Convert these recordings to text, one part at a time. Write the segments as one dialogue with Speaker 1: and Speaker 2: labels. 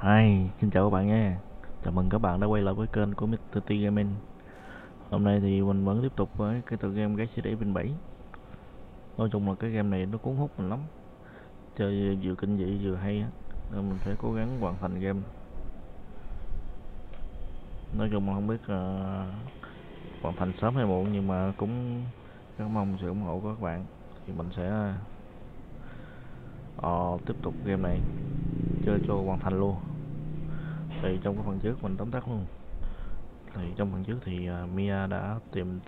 Speaker 1: Hi, xin chào các bạn nha. Chào mừng các bạn đã quay lại với kênh của Mr. T Gaming. Hôm nay thì mình vẫn tiếp tục với cái tựa game Gái CD bên 7. Nói chung là cái game này nó cuốn hút mình lắm. Chơi vừa kinh dị vừa hay á, nên mình phải cố gắng hoàn thành game. Nói chung là không biết hoàn thành sớm hay muộn, nhưng mà cũng rất mong sự ủng hộ của các bạn. Thì mình sẽ tiếp tục game này, chơi cho hoàn thành luôn. Thì trong cái phần trước mình tóm tắt luôn. Thì trong phần trước thì Mia đã tìm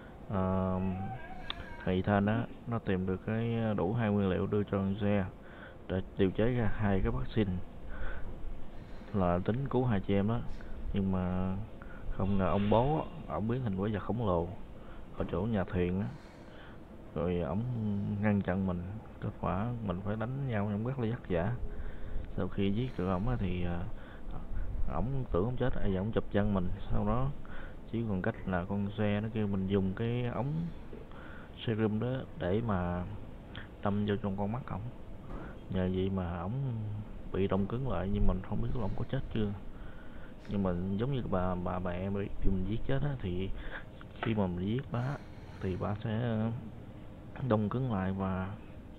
Speaker 1: thầy Thanh á, nó tìm được cái đủ hai nguyên liệu đưa cho con xe để điều chế ra hai cái vaccine, là tính cứu hai chị em đó. Nhưng mà không ngờ ông bố ổng biến thành quái vật khổng lồ ở chỗ nhà thuyền á, rồi ổng ngăn chặn mình. Kết quả mình phải đánh nhau trong rất là vất vả. Sau khi giết được ổng thì ổng tưởng ổng chết, ai ổng chụp chân mình. Sau đó chỉ còn cách là con xe nó kêu mình dùng cái ống serum đó để mà đâm vô trong con mắt ổng. Nhờ vậy mà ổng bị đông cứng lại, nhưng mình không biết là ổng có chết chưa. Nhưng mà giống như bà em bị mình giết chết á, thì khi mà mình giết bà thì bà sẽ đông cứng lại và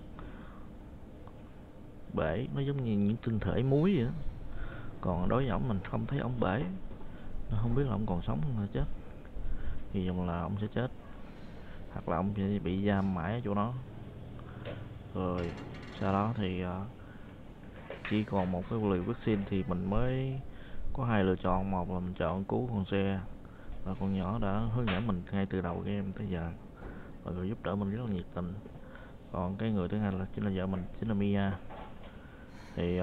Speaker 1: bể, nó giống như những tinh thể muối vậy đó. Còn đối với ổng mình không thấy ổng bể, không biết là ổng còn sống hay chết. Hy vọng là ổng sẽ chết, hoặc là ổng sẽ bị giam mãi ở chỗ đó. Rồi sau đó thì chỉ còn một cái liều vaccine thì mình mới có hai lựa chọn. Một là mình chọn cứu con xe, và con nhỏ đã hướng dẫn mình ngay từ đầu game tới giờ, và người giúp đỡ mình rất là nhiệt tình. Còn cái người thứ hai là chính là vợ mình, chính là Mia. Thì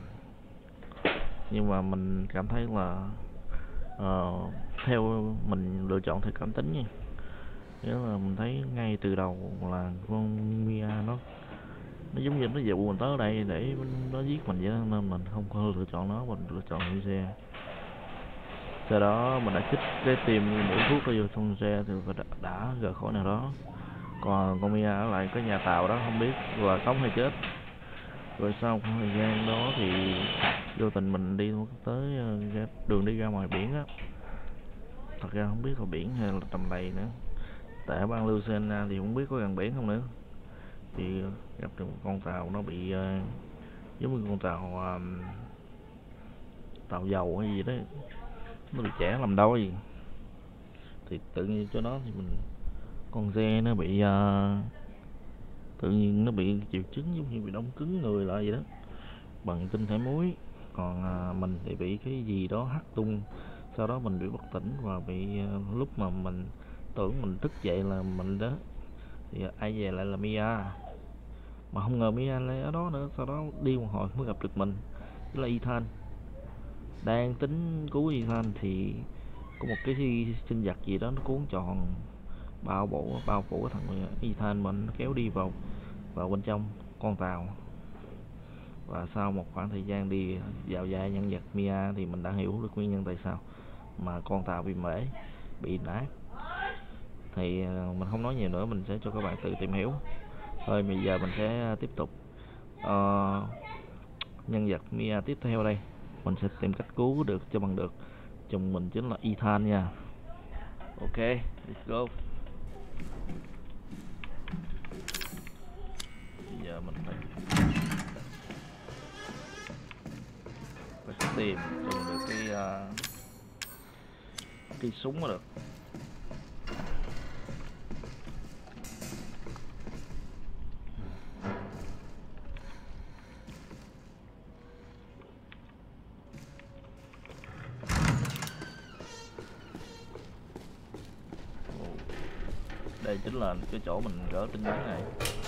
Speaker 1: nhưng mà mình cảm thấy là theo mình lựa chọn theo cảm tính nha. Nghĩa là mình thấy ngay từ đầu là con Mia nó giống như nó dụ mình tới ở đây để nó giết mình vậy đó, nên mình không có lựa chọn nó, mình lựa chọn con xe. Sau đó mình đã chích cái tiêm mũi thuốc vô trong xe thì đã rời khỏi nào đó. Còn con Mia ở lại cái nhà tàu đó, không biết là sống hay chết. Rồi sau một thời gian đó thì vô tình mình đi tới đường đi ra ngoài biển á. Thật ra không biết là biển hay là tầm đầy nữa, tại bang Louisiana thì không biết có gần biển không nữa. Thì gặp được một con tàu, nó bị giống như con tàu dầu hay gì đó, nó bị chẻ làm đôi. Thì tự nhiên cho nó thì con xe nó bị tự nhiên nó bị triệu chứng giống như bị đông cứng người lại vậy đó, bằng tinh thể muối. Còn mình thì bị cái gì đó hắt tung. Sau đó mình bị bất tỉnh và bị lúc mà mình tưởng mình thức dậy là mình đó, thì ai về lại là Mia. Mà không ngờ Mia lại ở đó nữa. Sau đó đi một hồi mới gặp được mình, đó là Ethan. Đang tính cứu Ethan thì có một cái sinh vật gì đó nó cuốn tròn bao phủ cái thằng Ethan, mình kéo đi vào bên trong con tàu. Và sau một khoảng thời gian đi dạo dài nhân vật Mia thì mình đã hiểu được nguyên nhân tại sao mà con tàu bị mể, bị nát. Thì mình không nói nhiều nữa, mình sẽ cho các bạn tự tìm hiểu thôi. Bây giờ mình sẽ tiếp tục nhân vật Mia tiếp theo đây. Mình sẽ tìm cách cứu được cho bằng được chồng mình, chính là Ethan nha. Ok, let's go. Bây giờ mình phải tìm cho mình được cái súng mới được. Đây chính là cái chỗ mình gỡ tin nhắn này.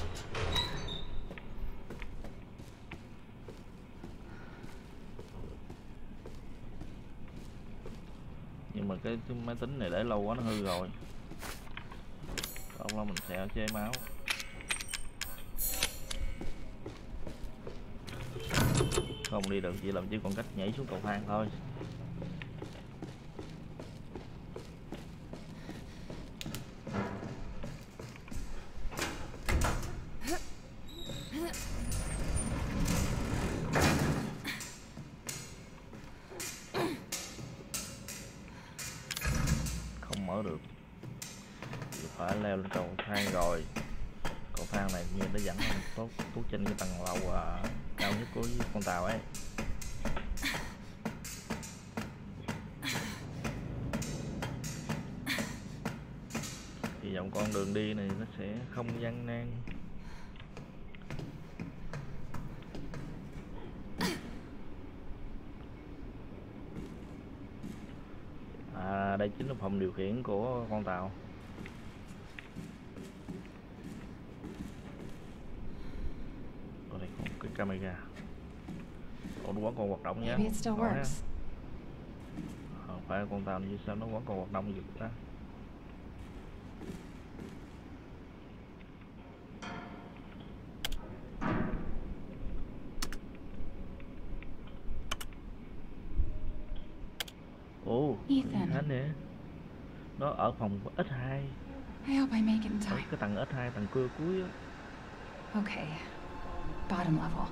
Speaker 1: Nhưng mà cái máy tính này để lâu quá nó hư rồi, đó là mình sẽ chế máu. Không đi được, chỉ làm chỉ còn cách nhảy xuống cầu thang thôi. leo lên cầu thang rồi. Cầu thang này như nó dẫn mình tốt trên cái tầng lầu cao nhất của con tàu ấy. Hy vọng con đường đi này nó sẽ không gian nan. Đây chính là phòng điều khiển của con tàu. Ở đây có cái camera. Nó vẫn còn hoạt động nha. Phải con tàu như sao nó vẫn còn hoạt động được ta. Ethan nè. Nó ở phòng X2. Ở cái tầng X2, tầng cuối á.
Speaker 2: Okay. Bottom level.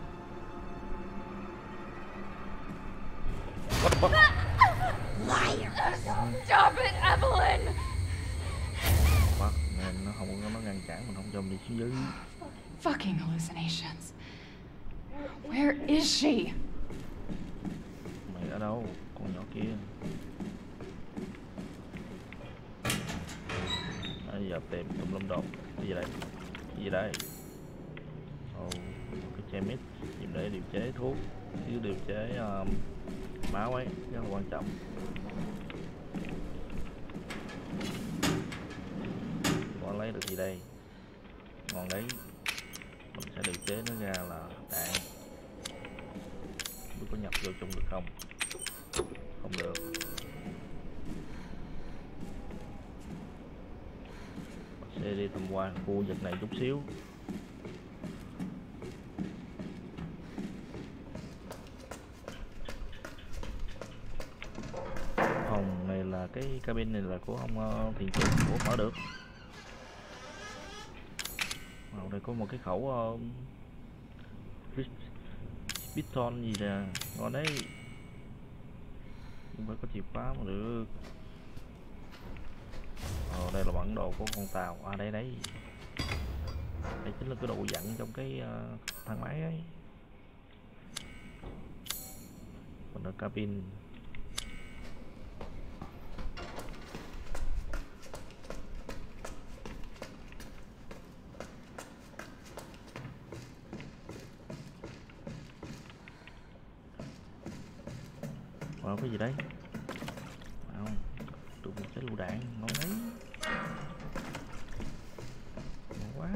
Speaker 1: What?
Speaker 2: Liar! Stop it, Evelyn!
Speaker 1: Fuck, man, nó ngăn cản mình không cho mình đi xuống dưới.
Speaker 2: Fucking hallucinations. Where is she?
Speaker 1: Mày ở đâu, con nhỏ kia? Bây giờ tìm tùm lum đồ. Cái gì đây? Cái gì đây? Cái chai mít dùng để điều chế thuốc, chứ điều chế máu ấy rất là quan trọng. Có lấy được gì đây? Ngon đấy. Mình sẽ điều chế nó ra là đạn. Biết có nhập vô chung được không? Không được. Mình sẽ đi tham quan khu vực này chút xíu. Phòng này là cái cabin này là của ông thuyền trưởng của mở được. Đây có một cái khẩu piston gì nè, ngon đấy. Nhưng phải có chìa khóa mà được. Đây là bản đồ của con tàu. Đây đấy. Đây chính là cái độ dặn trong cái thang máy ấy. Còn ở cabin. Cái gì đấy? Không, được một cái lựu đạn, ngon đấy. Ngon quá.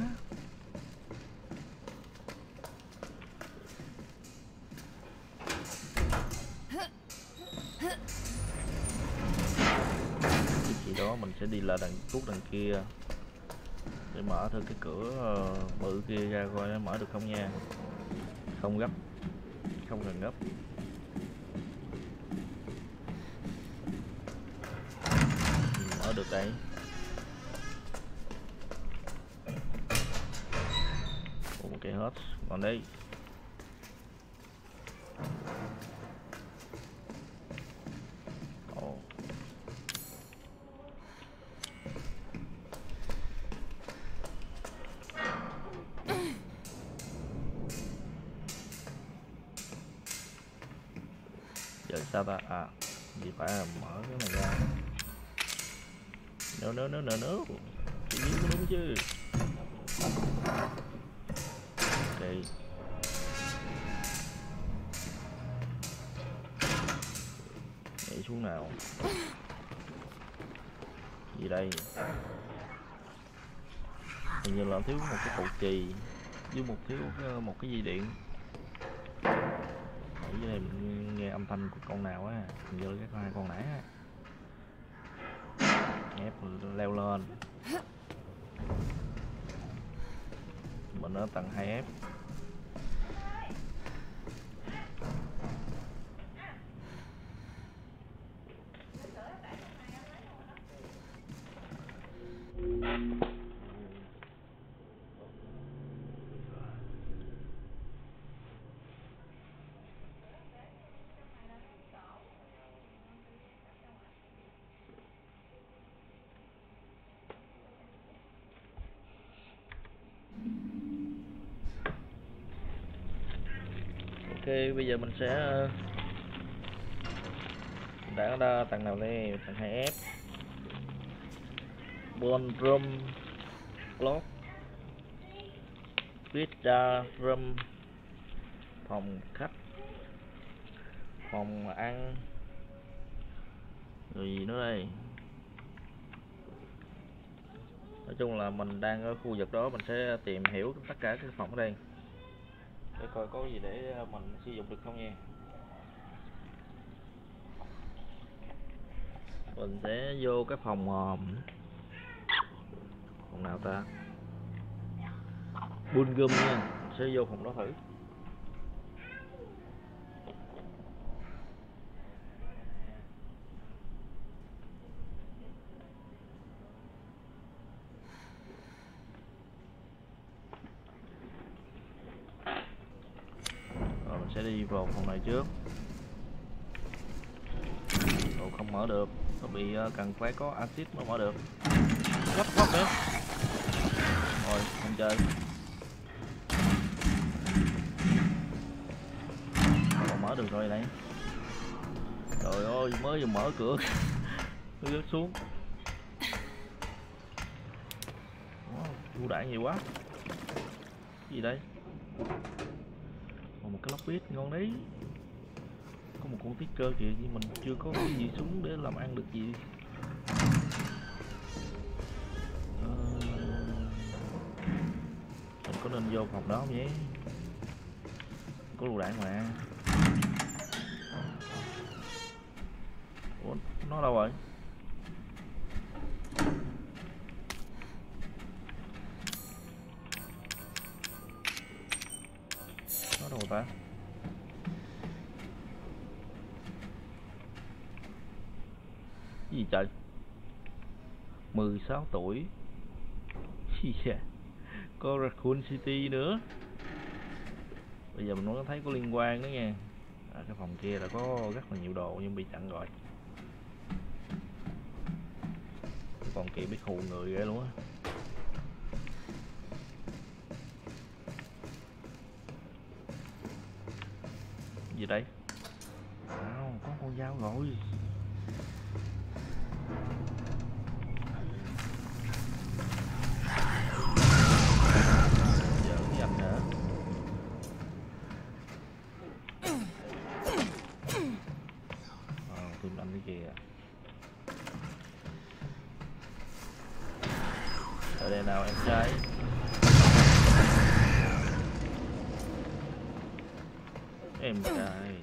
Speaker 1: Cái gì đó mình sẽ đi là đằng kia để mở thử cái cửa bự kia ra coi nó mở được không nha. Không gấp, không cần gấp. Mở được đây. Ok hết, còn đây. Giờ sao ta? Gì phải là mở cái này ra. No. Tự nhiên có đúng chứ. Ok. Nhảy xuống nào. Gì đây? Hình như là thiếu một cái cầu chì với thiếu một cái dây điện. Ở dưới đây mình nghe âm thanh của con nào á, hình như là cái hai con nãy á. Ép leo lên. Mình ở tầng 2F. Ok, bây giờ mình sẽ đã đa tầng nào đây? Tầng 2F. Ballroom Block, Pizza Room, phòng khách, phòng ăn, rồi gì nữa đây. Nói chung là mình đang ở khu vực đó, mình sẽ tìm hiểu tất cả các phòng ở đây để coi có gì để mình sử dụng được không nha. Mình sẽ vô cái phòng phòng nào ta, Bulgum nha, mình sẽ vô phòng đó thử. Rồi mình sẽ đi vào phòng này trước. Ồ, không mở được, nó bị cần phải có axit mới mở được. What nữa. Rồi không chơi. Còn mở được rồi này. Trời ơi, mới vừa mở cửa nó rớt xuống. Wow, đạn nhiều quá. Cái gì đây? Một cái lóc bít ngon đấy. Có một con ticker kìa, nhưng mình chưa có cái gì súng để làm ăn được gì. Mình có nên vô phòng đó không nhé? Có lựu đạn mà. Ủa, nó đâu rồi? Nó đâu ta? Cái gì trời? 16 tuổi. Yeah. Có Raccoon City nữa. Bây giờ mình mới thấy có liên quan nữa nha. Cái phòng kia là có rất là nhiều đồ nhưng bị chặn rồi. Cái phòng kia biết hù người ghê luôn á. Gì đây? Wow, có con dao rồi. Giờ cái anh nữa. Tìm anh cái kìa. Ở đây nào em trai. Em trai.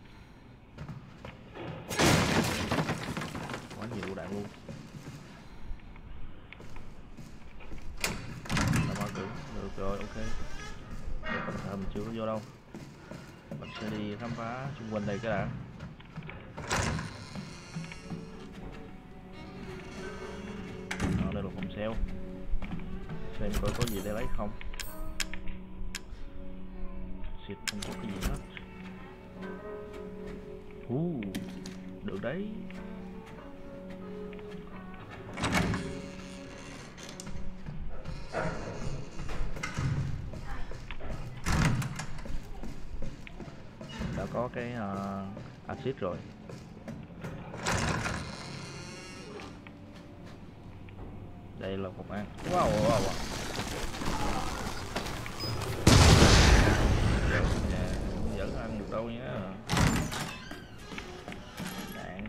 Speaker 1: Quá nhiều lựu đạn luôn. Đã mở cửa. Được rồi, ok. Còn thờ mình chưa có vô đâu. Mình sẽ đi khám phá xung quanh đây cái đã. Đây là phòng sale. Xem coi có gì để lấy không. Xịt không có cái gì hết. Được đấy. Đã có cái axit rồi. Đây là phòng ăn. Wow, wow, wow. Vẫn ăn được đâu nhá. Đạn.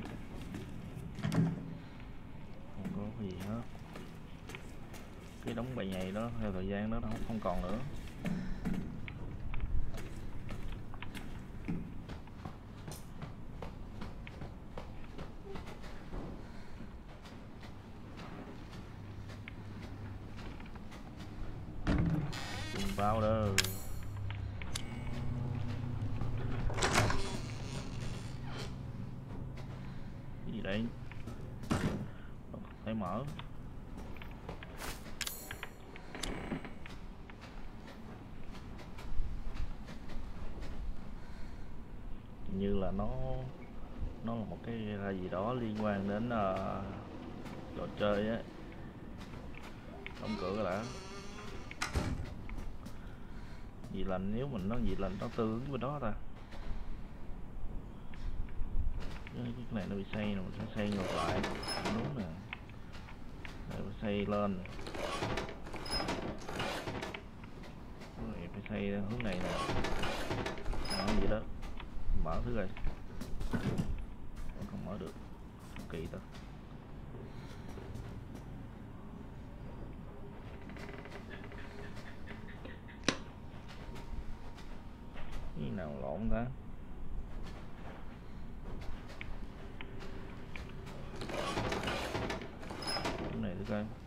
Speaker 1: Không có cái gì hết. Cái đống bầy nhầy đó theo thời gian đó không còn nữa. Bao đâu. Cái gì đây? Không thể mở. Như là nó là một cái gì đó liên quan đến trò chơi á. Đóng cửa đã. Gì lành, nếu mình nói gì lành nó tương ứng với đó ta. cái này nó bị xoay nè, mình sẽ xoay ngược lại. Đúng nè. Đây phải xoay lên. Rồi phải xoay hướng này nè. Đó, vậy đó. Mở thứ rồi. Không mở được. Kỳ ta. Cái nào lộn ta? Cái này thử coi.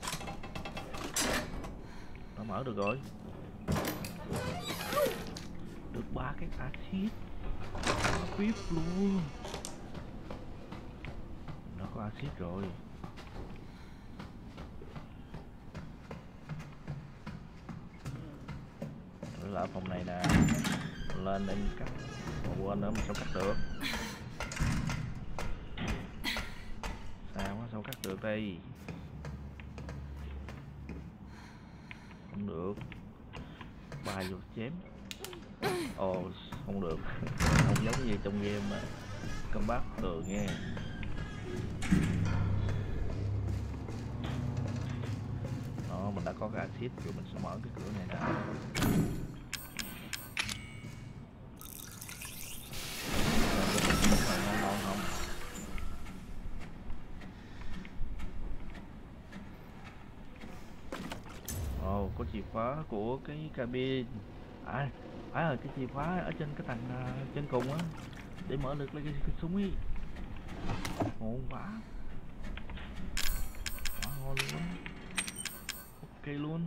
Speaker 1: Nó mở được rồi. Được 3 cái axit. VIP luôn. Nó có axit rồi. Rồi là ở phòng này nè. Lên để mình cắt. Còn quên nữa mình sao cắt được. Sao quá sao cắt được đây. Không được. Bài vô chém. Ồ không được. Không giống như trong game mà combat được nghe. Đó mình đã có cái axit rồi, mình sẽ mở cái cửa này nè. Không. Ồ có chìa khóa của cái cabin. À phải rồi, cái chìa khóa ở trên cái tầng trên cùng á, để mở được lấy cái súng ấy. Ngon quá. Quá ngon luôn. Ok luôn.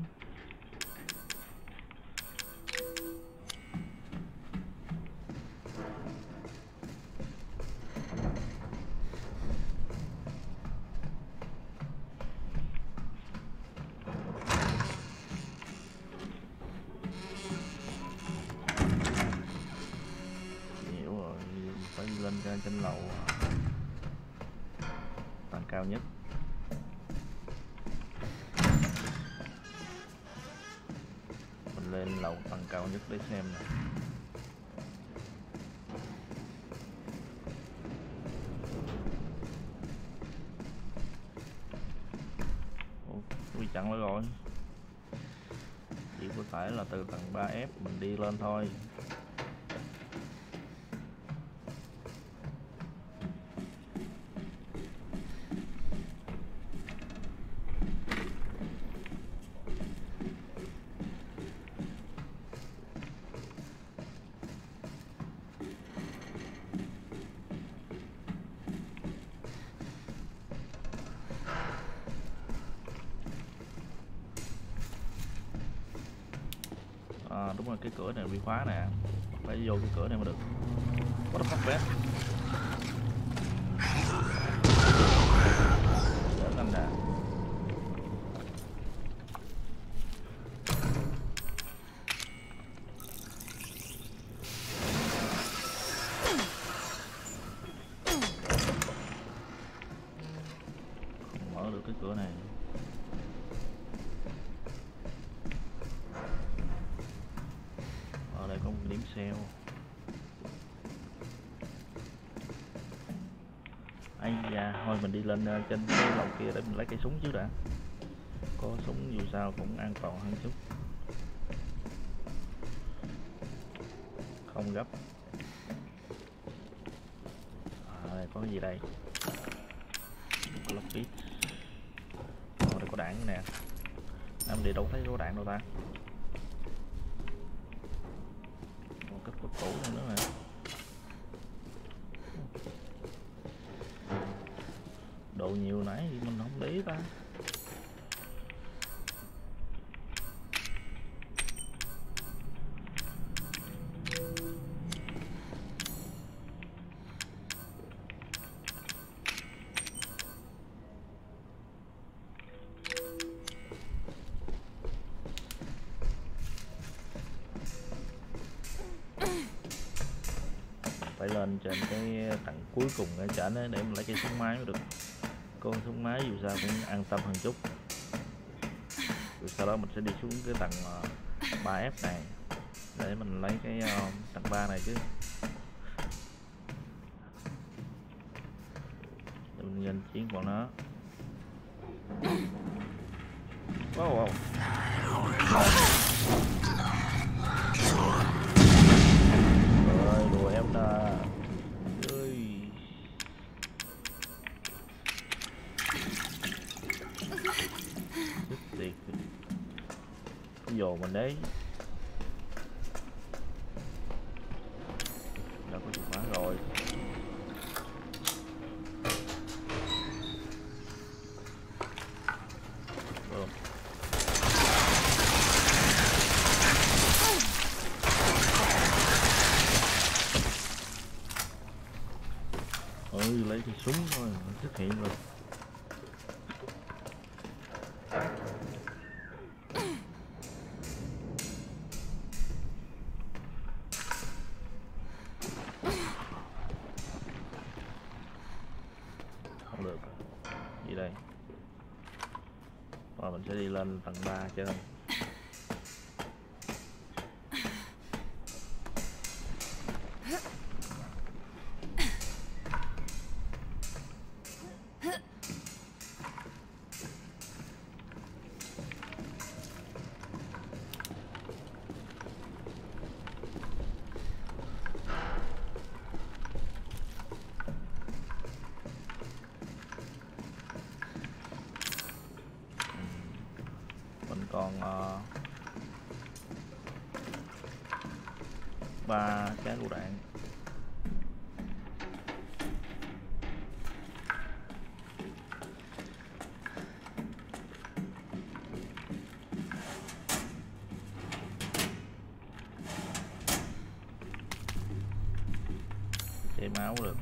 Speaker 1: Hiểu rồi, phải lên trên lầu tầng cao nhất. Mình lên lầu tầng cao nhất để xem nè. Ui chặn lại rồi. Chỉ có thể là từ tầng 3F mình đi lên thôi. À, đúng rồi, cái cửa này bị khóa nè, phải vô cái cửa này mới được. What the fuck man? Đỡ anh nè. Không mở được cái cửa này. Ở đây có một điểm sale. Ây da, thôi mình đi lên trên cái lầu kia để mình lấy cây súng chứ đã. Có súng dù sao cũng an toàn hơn chút. Không gấp. À, đây có cái gì đây? Lockpick. Ở đây có đạn nè. Em đi đâu thấy có đạn đâu ta? Cất có tủ nữa nè. Độ nhiều nãy thì mình không để ý ta. Phải lên trên cái tầng cuối cùng ở trển để mình lấy cái súng máy mới được. Con súng máy dù sao cũng an tâm hơn chút. Rồi sau đó mình sẽ đi xuống cái tầng 3F này để mình lấy cái tầng 3 này chứ. Nhanh chiến bọn nó. Wow, wow. Rồi đùa em nè. Ơi. Chết tiệt. Vô mình đấy. Đã có chìa khóa rồi. Lấy cái súng thôi nó xuất hiện rồi. Không được gì đây, và mình sẽ đi lên tầng 3 chơi. Còn 3 cái lựu đạn. Chảy máu được.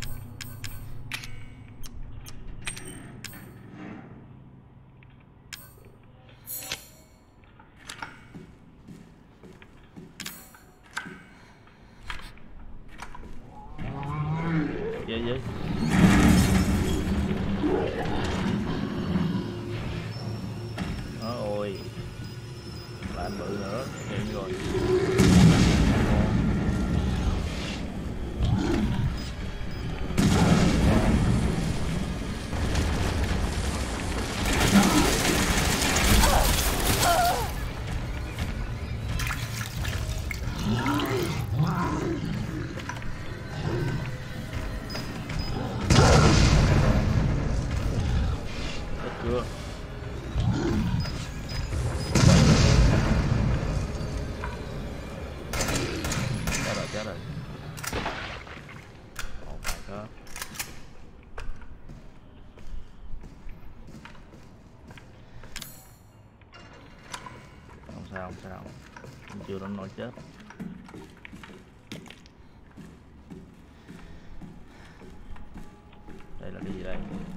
Speaker 1: Vậy ôi là anh bự nữa hiện rồi. Chưa. Chết rồi. Oh my god. Không sao. Mình chưa đến nỗi chết. Đây là cái gì đây?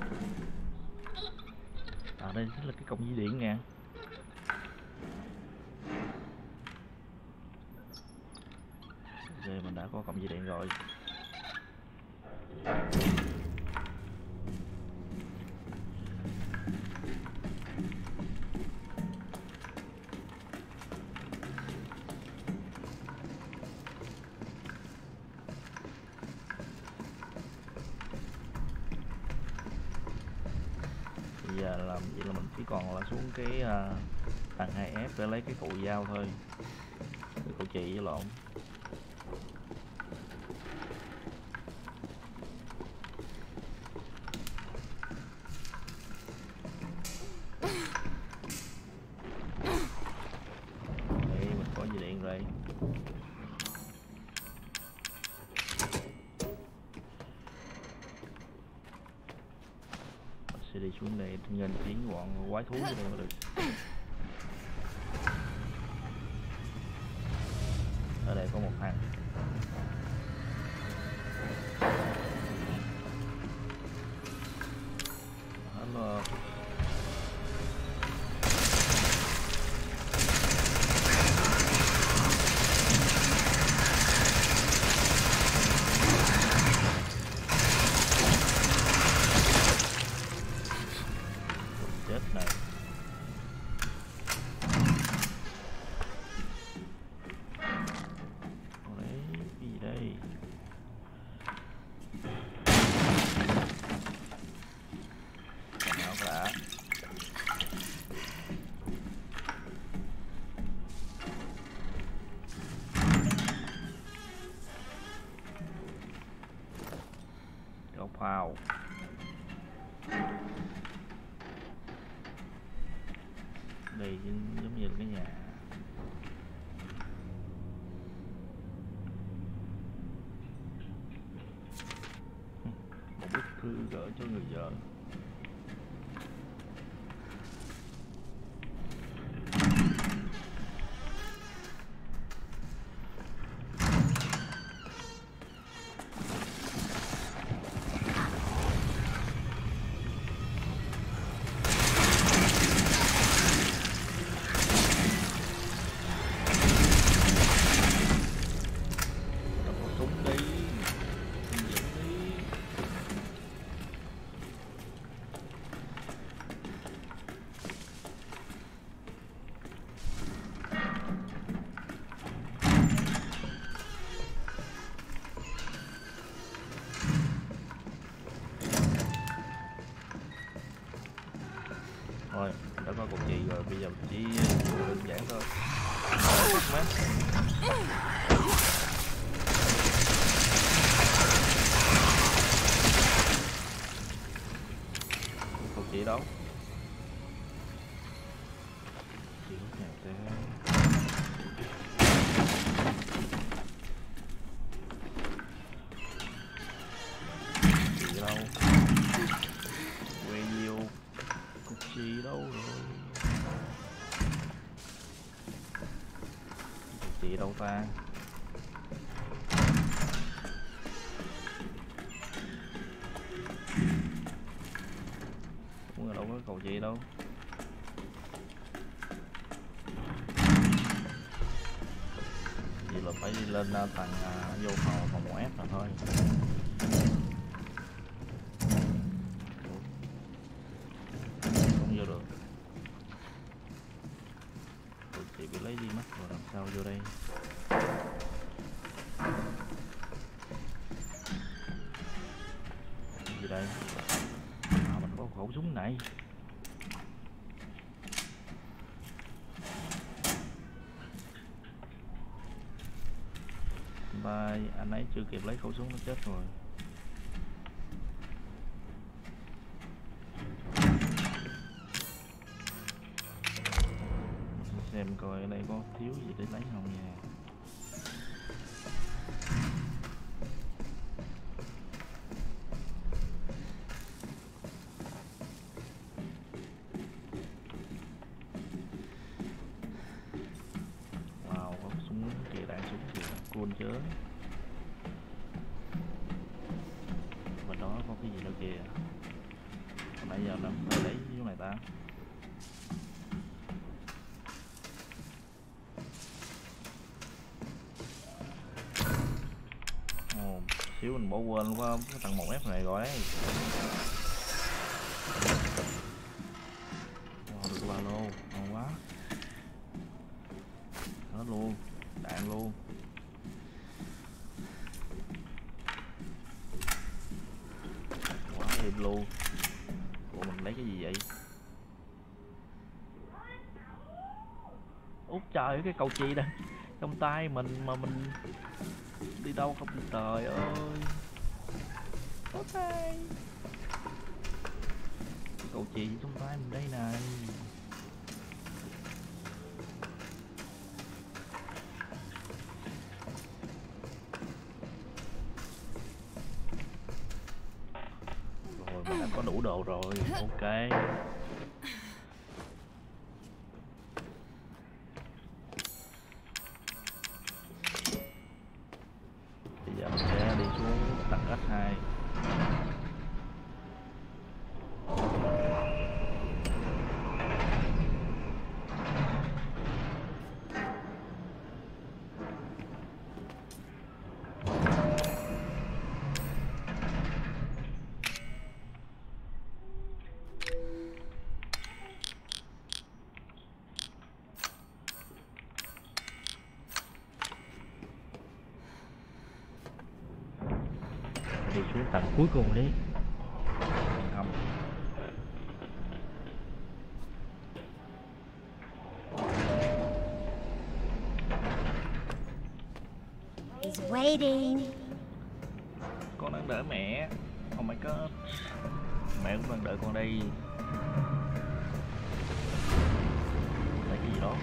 Speaker 1: Đây là cái cổng dây điện nè. Ok, mình đã có cổng dây điện rồi. Giờ làm vậy là mình chỉ còn là xuống cái tầng 2F để lấy cái cụ dao thôi, cái cụ chì với lộn. Đây mình có dây điện rồi. Sẽ đi xuống đây nghênh chiến bọn quái thú ở đây mới được. Ở đây có một thằng. Hello. Chết này. Đấy, cái gì đây? Wow. Đây giống như là cái nhà. Một bức thư gửi cho người vợ. Rồi, đã có cục chì rồi, bây giờ chỉ đơn giản thôi. Cục chì đâu? Chỉ có nhà té. Chì đâu? Radio. Cục chì đâu rồi? Cục chì đâu ta? Cũng là đâu có cầu chì đâu. Vậy là phải đi lên tầng vô phòng 1F là thôi. Không vô được. Tụi chị bị lấy đi mất rồi, làm sao vô đây? Gì đây? Mình có khẩu súng này. Và anh ấy chưa kịp lấy khẩu súng nó chết rồi. Xem coi ở đây có thiếu gì để lấy không nha. Wow, có súng kìa, đạn súng kìa, cool chứ. Bên đó có cái gì nữa kìa. Hồi nãy giờ nó phải lấy cái này ta. Xíu mình bỏ quên luôn phải không? Cái tầng 1F này rồi đấy. Được ba lô, ngon quá. Hết luôn, đạn luôn. Quá êm luôn. Ủa mình lấy cái gì vậy? Út trời, cái cầu chì đây trong tay mình mà mình đi đâu không được, trời ơi. Ok. Cầu chì trong tay mình đây này. Rồi mình đã có đủ đồ rồi, ok. Bây giờ mình sẽ đi xuống tầng S2. Đi xuống tầng cuối cùng đi. Không.
Speaker 3: He's waiting.
Speaker 1: Con đang đợi mẹ. Oh my god. Mẹ cũng đang đợi con đây. Là cái gì đó.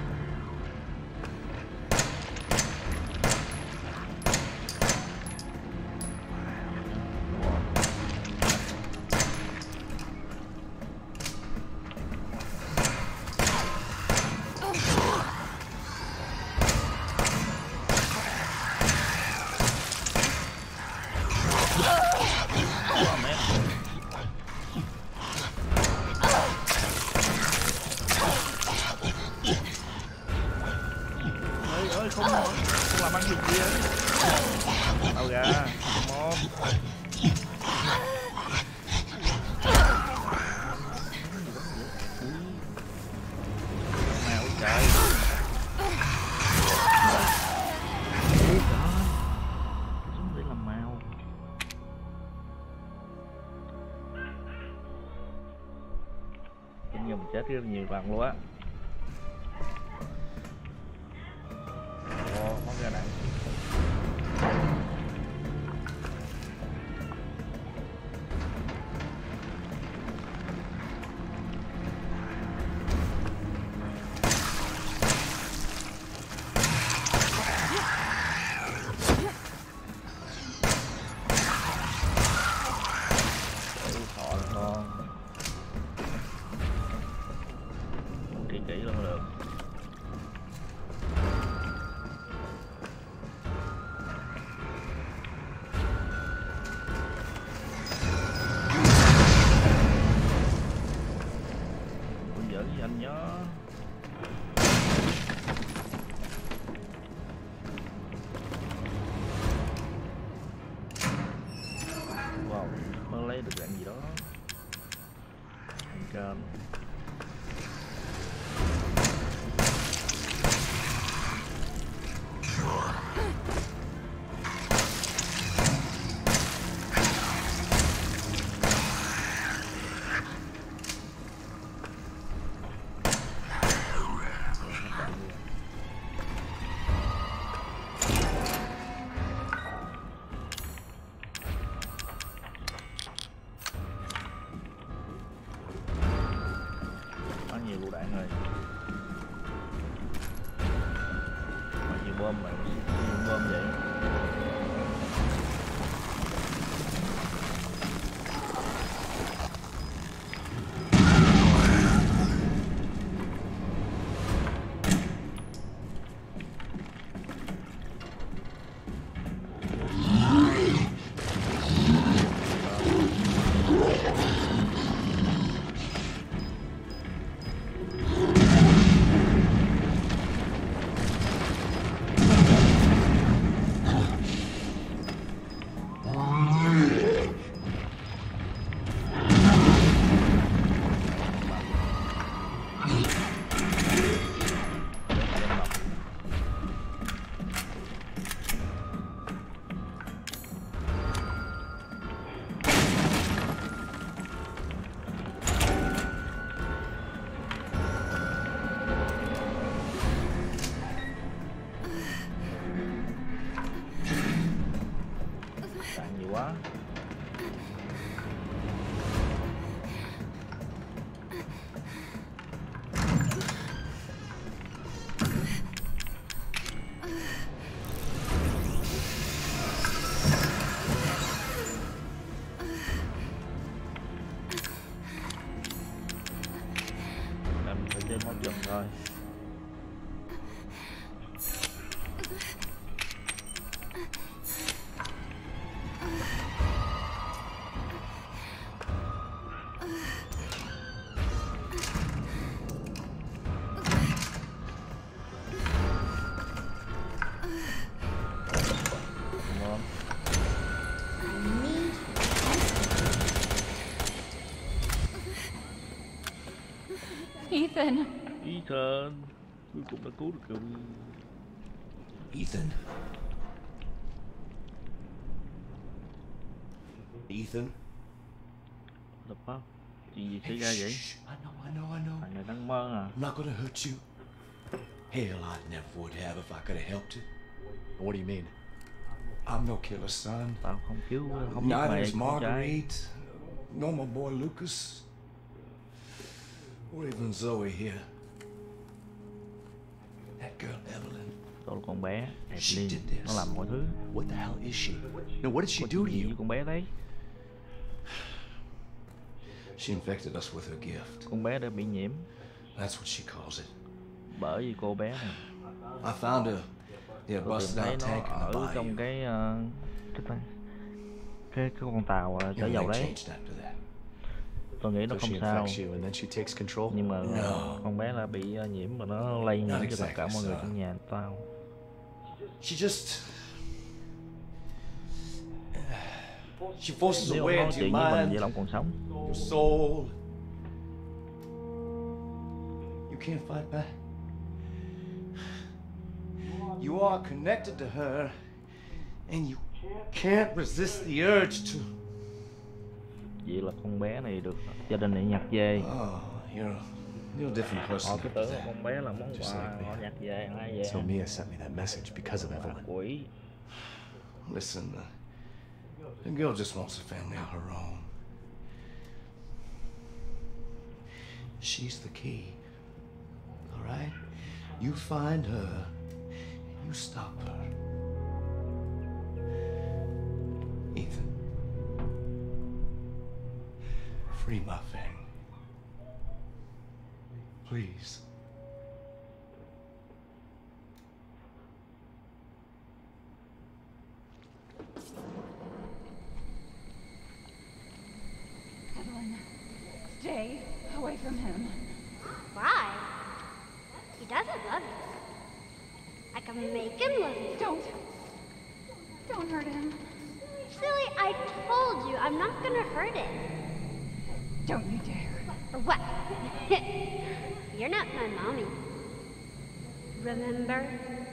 Speaker 1: Không làm ăn được gì hết. Đâu ra, come on. Mèo trời. Ôi trời. Xuống để làm mèo. Kinh nghiệm chết rất nhiều lần luôn á. Món ra nặng. Thọ con. Kỹ kỹ luôn được. Anh nhớ. Wow, mới lấy được dạng gì đó. Anh kênh. Nhiều lựu đạn rồi. Mà nhiều bom mà nhiều bom vậy. Đạn nhiều quá. Làm phải chơi món dần thôi.
Speaker 2: Ethan.
Speaker 1: Ethan, cuối cùng đã cứu được cậu.
Speaker 3: Ethan. Ethan.
Speaker 1: Lập pháp. Chuyện gì xảy ra vậy?
Speaker 3: I know.
Speaker 1: Thằng này đang mơ à?
Speaker 3: I'm not gonna hurt you. Hell, I never would have if I could have helped you.
Speaker 4: What do you mean?
Speaker 3: I'm no killer, son.
Speaker 1: Tao không cứu, không giết
Speaker 3: Neither
Speaker 1: mẹ
Speaker 3: is
Speaker 1: con trai.
Speaker 3: Marguerite, nor my boy Lucas, or even Zoe here. That girl Evelyn.
Speaker 1: Tôi là con bé
Speaker 3: She
Speaker 1: Evelyn,
Speaker 3: did this.
Speaker 1: nó làm mọi thứ.
Speaker 3: What the hell is she? No, what did she
Speaker 1: Có
Speaker 3: do
Speaker 1: chuyện
Speaker 3: to
Speaker 1: gì
Speaker 3: you?
Speaker 1: với con bé đấy?
Speaker 3: She infected us with her gift.
Speaker 1: Con bé đã bị nhiễm
Speaker 3: That's what she calls it.
Speaker 1: bởi vì cô bé này.
Speaker 3: I found her. Yeah,
Speaker 1: Tôi
Speaker 3: busted
Speaker 1: tìm thấy
Speaker 3: out
Speaker 1: nó
Speaker 3: tank in the
Speaker 1: ở trong
Speaker 3: bayou.
Speaker 1: cái con tàu chở dầu
Speaker 3: Everything
Speaker 1: đấy.
Speaker 3: changed after that.
Speaker 1: Tôi nghĩ nó
Speaker 4: So
Speaker 1: không
Speaker 4: she
Speaker 1: sao,
Speaker 4: infects you and then she takes control.
Speaker 1: nhưng mà
Speaker 3: No.
Speaker 1: con bé đã bị nhiễm và nó lây nhiễm cho tất cả
Speaker 3: exactly,
Speaker 1: mọi người
Speaker 3: sir.
Speaker 1: trong nhà tao.
Speaker 3: She just... She forces
Speaker 1: Nếu
Speaker 3: a way
Speaker 1: ông nói
Speaker 3: into
Speaker 1: chuyện
Speaker 3: your
Speaker 1: với mình
Speaker 3: mind,
Speaker 1: vậy là ông còn sống.
Speaker 3: your soul. You can't fight back. You are connected to her, and you can't resist the urge to...
Speaker 1: Vậy là con bé này được gia đình này nhặt về.
Speaker 3: Oh, you're a different
Speaker 1: Họ
Speaker 3: person
Speaker 1: cứ
Speaker 3: after
Speaker 1: tưởng là
Speaker 3: that.
Speaker 1: con bé là món
Speaker 4: Just
Speaker 1: quà,
Speaker 4: like me.
Speaker 1: họ nhặt về, ai về.
Speaker 4: So Mia sent me that message because of Evelyn.
Speaker 1: Quỷ.
Speaker 3: Listen, the girl just wants a family of her own. She's the key. All right? You find her, and you stop her. Ethan. Free my family. Please.
Speaker 2: Evelyn, stay away from him.
Speaker 5: Why? He doesn't love you. I can make him love you.
Speaker 2: Don't hurt him.
Speaker 5: Silly, I told you I'm not gonna hurt it.
Speaker 2: Don't you dare.
Speaker 5: Or what? You're not my mommy. Remember?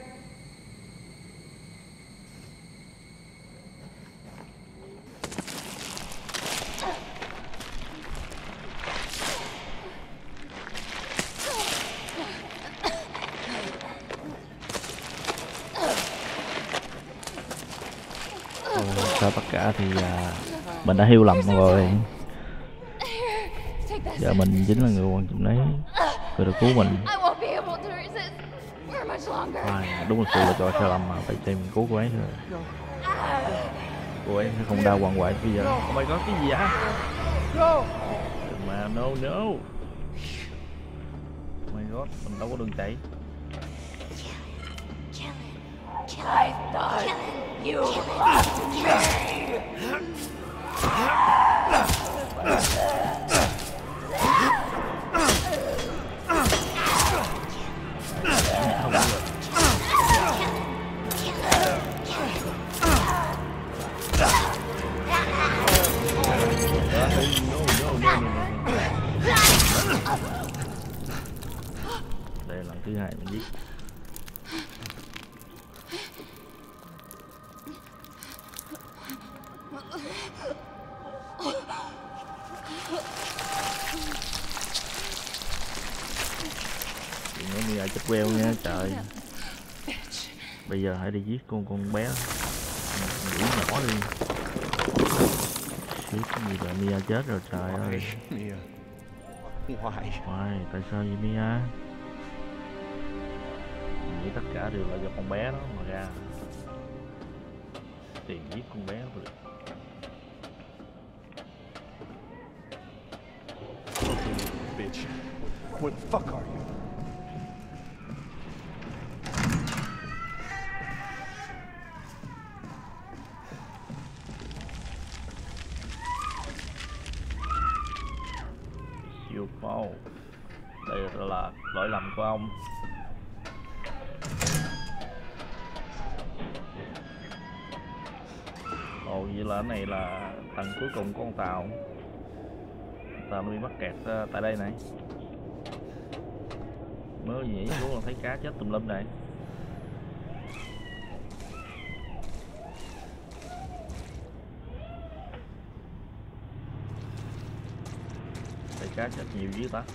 Speaker 1: Sau tất cả thì mình đã hiểu lầm rồi.
Speaker 2: Here, take this.
Speaker 1: Giờ mình chính là người quan trọng đấy, người đã cứu mình.
Speaker 2: I won't be able to resist for much longer.
Speaker 1: Đúng là sự lựa chọn sai lầm mà phải xem mình cứu cô ấy thôi. Cô ấy sẽ không đau quằn quại bây giờ. Oh my god, cái gì vậy? Đừng mà, no no. Oh my god, mình đâu có đường chạy.
Speaker 2: I thought you loved me.
Speaker 1: Đây là lần thứ hai mình giết. Đừng nói Mia chết queo nha trời. Bây giờ hãy đi giết con bé quỷ nhỏ đi. Shit, cái gì rồi Mia chết rồi trời ơi.
Speaker 4: Mia. Why?
Speaker 1: Why? Tại sao vậy Mia? Mình nghĩ tất cả đều là do con bé đó mà ra. Tìm giết con bé thôi.
Speaker 4: Bitch. Where the fuck are you?
Speaker 1: Siêu phao. Đây là lỗi lầm của ông. Ồ, vậy là cái này là tầng cuối cùng của con tàu. Tàu nó bị mắc kẹt tại đây này. Mới nhảy xuống là thấy cá chết tùm lum này. Thấy cá chết nhiều dữ ta.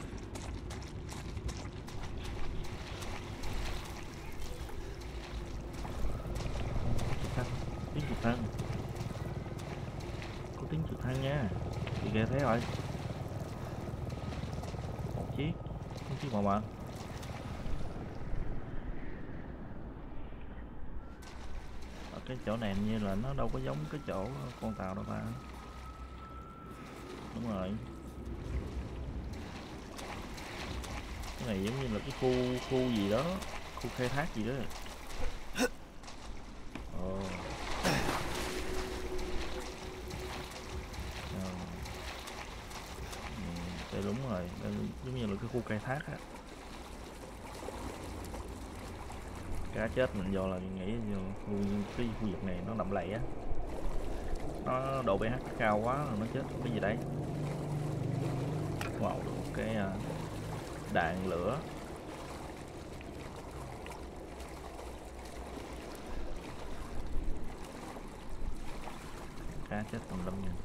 Speaker 1: Tiếng chuột thăng. Có tiếng trực thăng nha. Chị nghe thấy rồi. Một chiếc màu bạn. Ở cái chỗ này như là nó đâu có giống cái chỗ con tàu đâu ta. Đúng rồi. Cái này giống như là cái khu gì đó, khu khai thác gì đó. Ồ. Đây đúng rồi, đây giống như là cái khu khai thác á. Cá chết mình vô là nghĩ vô cái khu vực này nó đậm lầy á, nó độ pH cao quá rồi nó chết. Cái gì đấy? Wow, cái đạn lửa. Cá chết tầm lâm nha.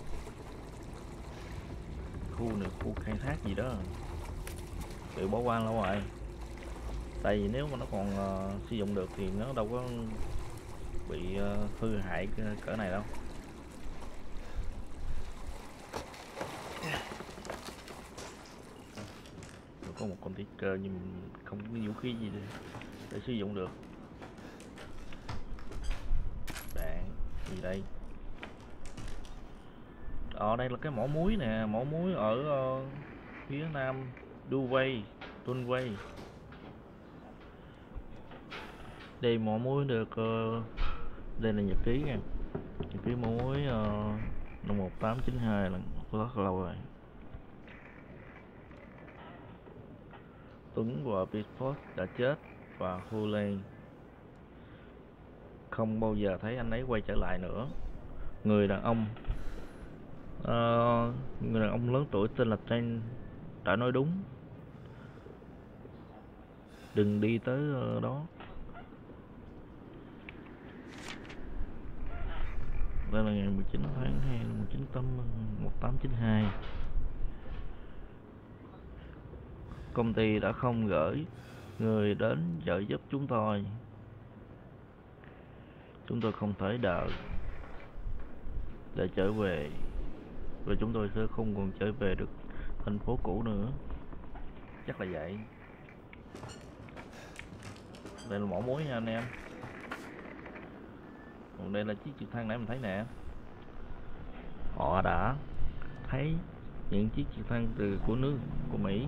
Speaker 1: Khu này khu khai thác gì đó bị bỏ qua lâu rồi. Tại vì nếu mà nó còn sử dụng được thì nó đâu có bị hư hại cỡ này đâu. Rồi có một con ticker nhưng không có vũ khí gì để sử dụng được. Đạn gì đây? Đây là cái mỏ muối nè, mỏ muối ở phía nam Dunway. Đây mỏ muối được đây là nhật ký nha. Nhật ký mỏ muối năm 1892 là rất lâu rồi. Tuấn và Pitford đã chết và Hurley không bao giờ thấy anh ấy quay trở lại nữa. Người đàn ông lớn tuổi tên là Trent đã nói đúng. Đừng đi tới đó. Đây là ngày 19 tháng 2 năm 1892. Công ty đã không gửi người đến trợ giúp chúng tôi. Chúng tôi không thể đợi để trở về, và chúng tôi sẽ không còn trở về được thành phố cũ nữa. Chắc là vậy. Đây là mỏ muối nha anh em. Còn đây là chiếc trực thăng nãy mình thấy nè. Họ đã thấy những chiếc trực thăng của nước của Mỹ.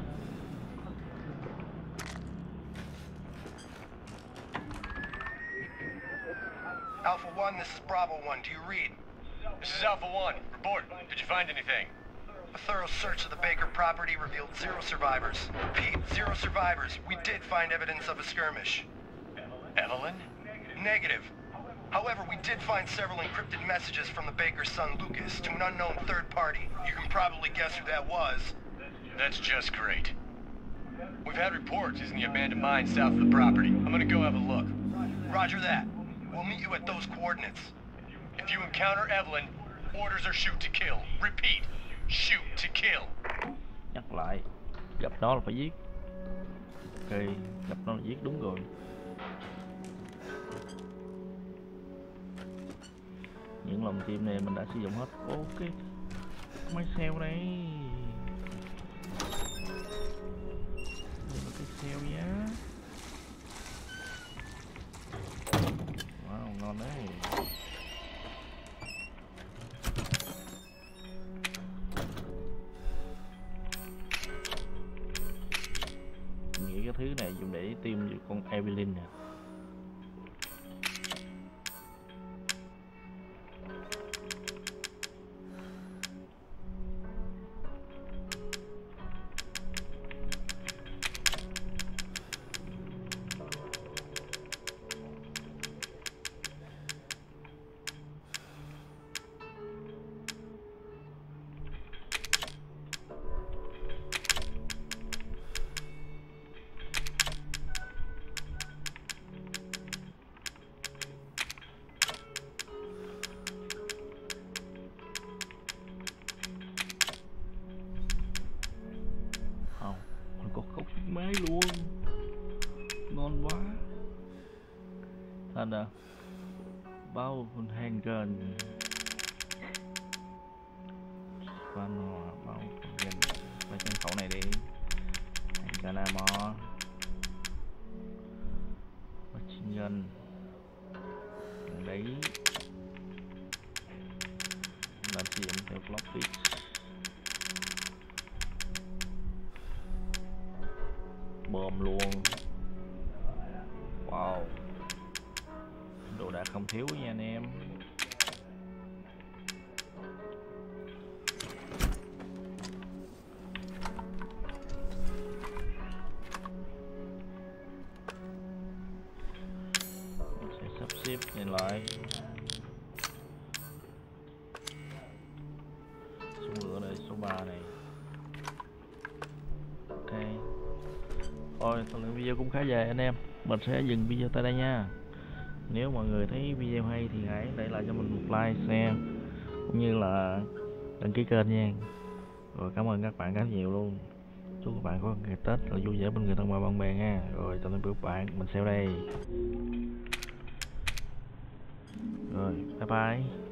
Speaker 6: Alpha 1, this is Bravo 1. Do you read?
Speaker 4: This is Alpha 1. Report. Did you find anything?
Speaker 6: A thorough search of the Baker property revealed 0 survivors. Repeat, 0 survivors. We did find evidence of a skirmish.
Speaker 4: Evelyn?
Speaker 6: Negative. However, we did find several encrypted messages from the Baker's son Lucas to an unknown third party. You can probably guess who that was.
Speaker 4: That's just great. We've had reports using the abandoned mine south of the property. I'm gonna go have a look.
Speaker 6: Roger that. We'll meet you at those coordinates.
Speaker 4: If you encounter Evelyn, orders are shoot to kill. Repeat, shoot to kill.
Speaker 1: Nhắc lại, gặp nó là phải giết. Ok, gặp nó là giết đúng rồi. Những lòng tim này mình đã sử dụng hết. Ok, máy xeo đây. Đây là cái xeo nhá. Wow, ngon đấy. Nghĩ cái thứ này dùng để tiêm cho con Evelyn nè. Máy luôn, ngon quá. Thành à, bao handgun Vano bao handgun lấy cái khẩu này đi handgun ammo machine gun đấy làm sử dụng theo clock pitch bom luôn. Wow, đồ đạc không thiếu nha anh em. Mình sẽ sắp xếp này lại. Số lửa đây, số 3 này. Ok. Thôi, thời lượng video cũng khá dài anh em. Mình sẽ dừng video tại đây nha. Nếu mọi người thấy video hay thì hãy để lại cho mình một like, share cũng như là đăng ký kênh nha. Rồi cảm ơn các bạn rất nhiều luôn. Chúc các bạn có ngày Tết là vui vẻ bên người thân và bạn bè nha. Rồi tạm biệt các bạn, mình sẽ đây. Rồi, bye bye.